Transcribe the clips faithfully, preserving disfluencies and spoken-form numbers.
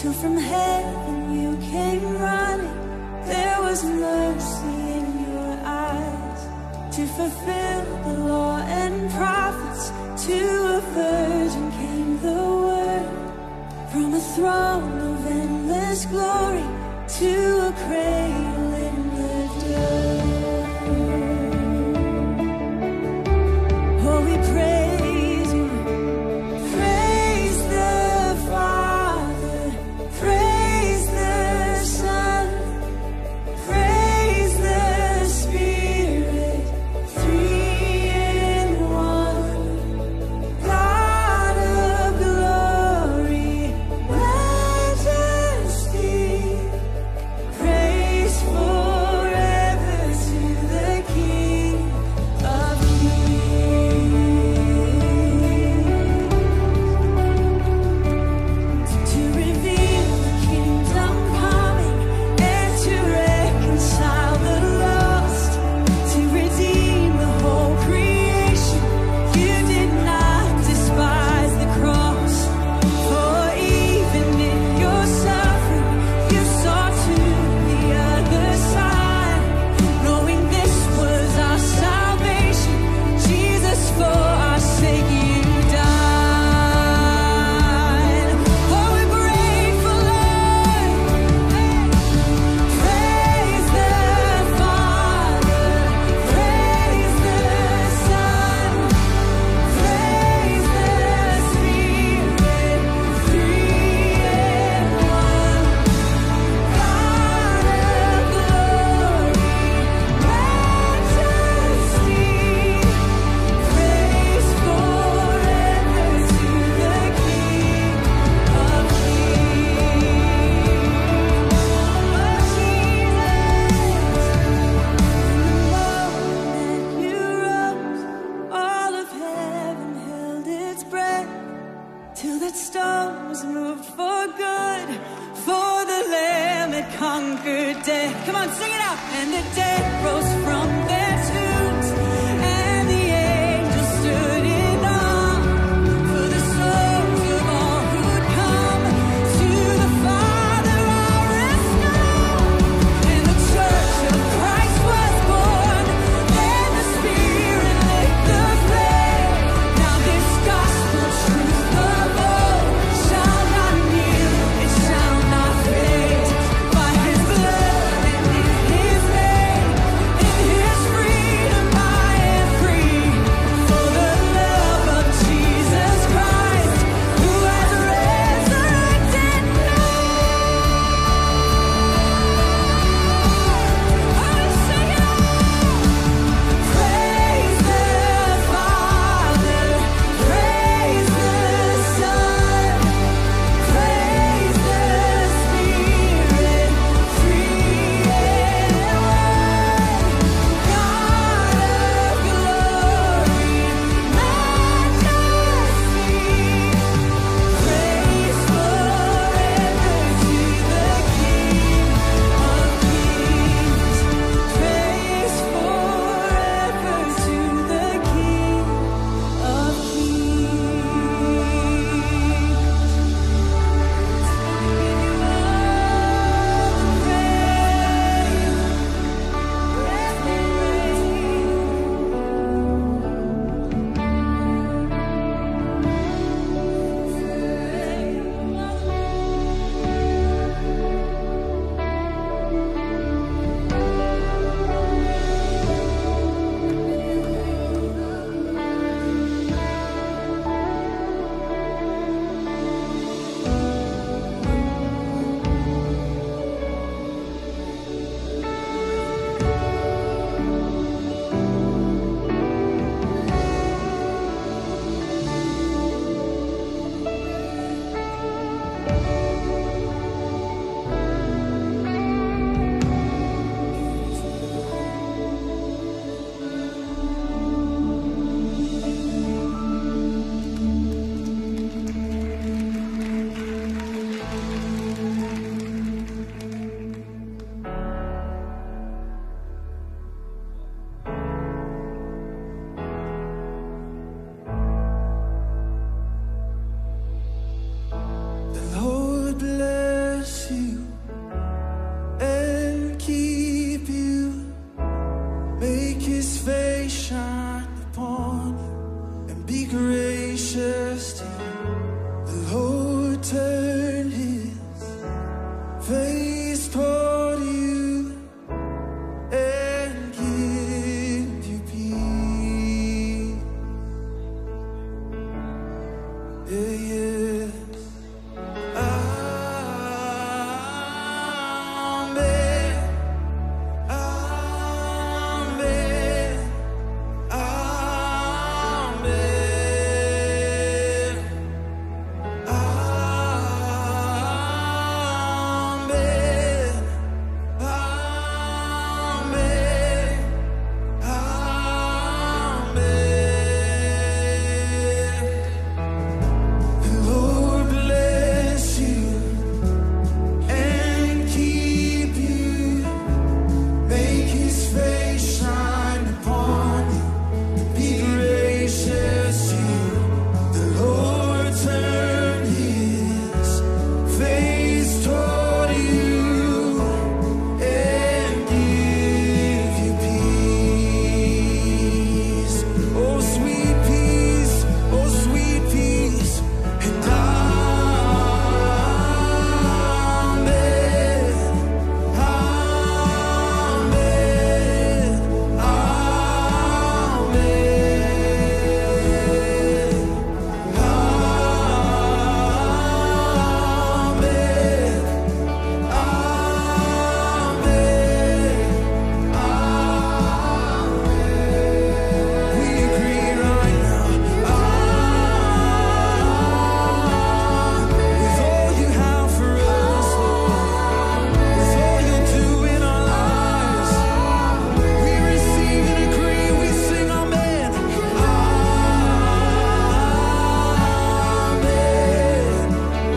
till from heaven you came running. There was mercy in your eyes to fulfill the law and prophets. To a virgin came the word, from a throne of endless glory to a cradle in the dirt. Oh, we praise you, praise the Father, praise the Son, praise the Spirit, three in one. God of glory, majesty, praise forever to the King of Kings. To reveal the kingdom coming and to reconcile the lost, to redeem the whole creation. You did not despise the cross, for even in your suffering you saw to the other side, knowing this was our salvation. Jesus, for our sake you died. Oh, we're grateful, Lord. Praise the Father, praise the Son, praise the Spirit, three in one. God of glory, majesty, praise forever to the King of Kings. Oh, Jesus, in the moment you rose, all of heaven held its breath, till that stone was moved for good, for the Lamb had conquered death. Come on, sing it out. And the dead rose from their tombs, and the angels stood in awe, for the souls of all who'd come to the Father are restored. And the church of Christ was born, then the Spirit lit the flame. Now this gospel truth of old shall not kneel, it shall not fade. By His blood and in His name gracious to you. The Lord turn his face toward you and give you peace. Yeah, yeah. Amen. Amen. Amen. Amen. Amen. Amen. The Lord bless you and keep you. Make his face shine upon you. Be gracious to you. The Lord turn his face toward you and give you peace. Oh, sweet peace, oh, sweet peace. And amen, amen, we agree right now. With all you have for us, Lord, with all you'll do in our lives, we receive and agree. We sing amen. Amen.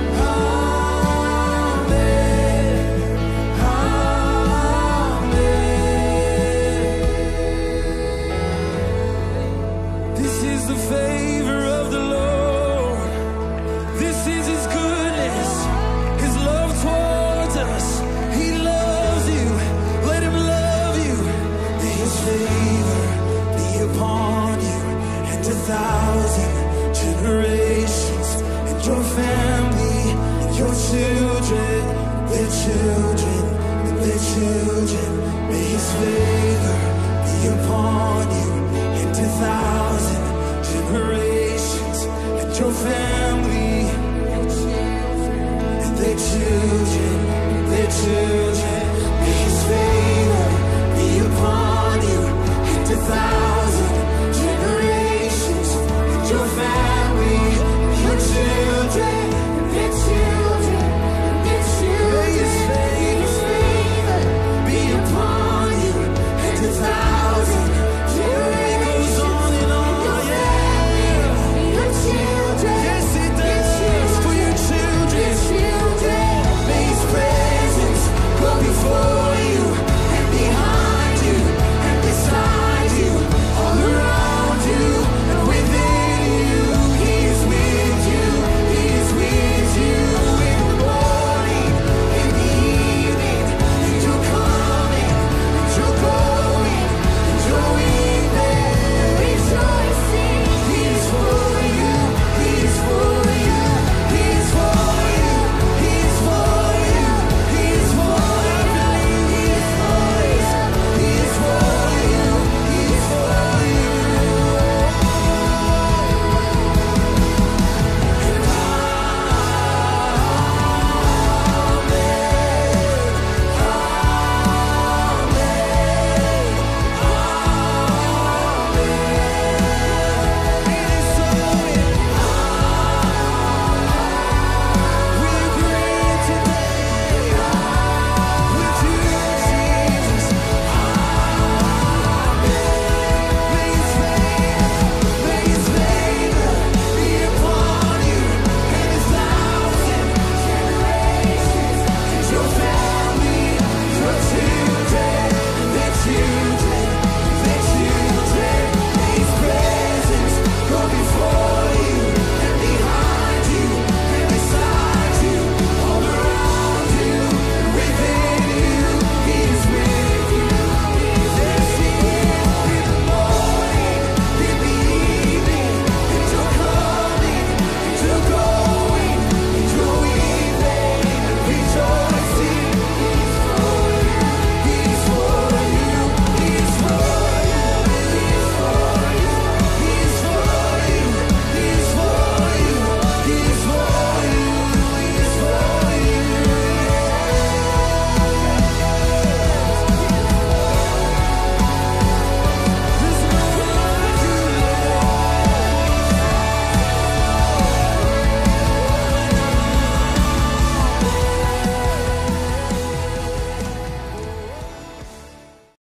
This is the favor of the Lord. This is his goodness, his love towards us. He loves you. Let him love you. May his favor be upon you and a thousand generations, and your family, and your children, their children, and their children. May his favor be upon you and a thousand generations, and your family.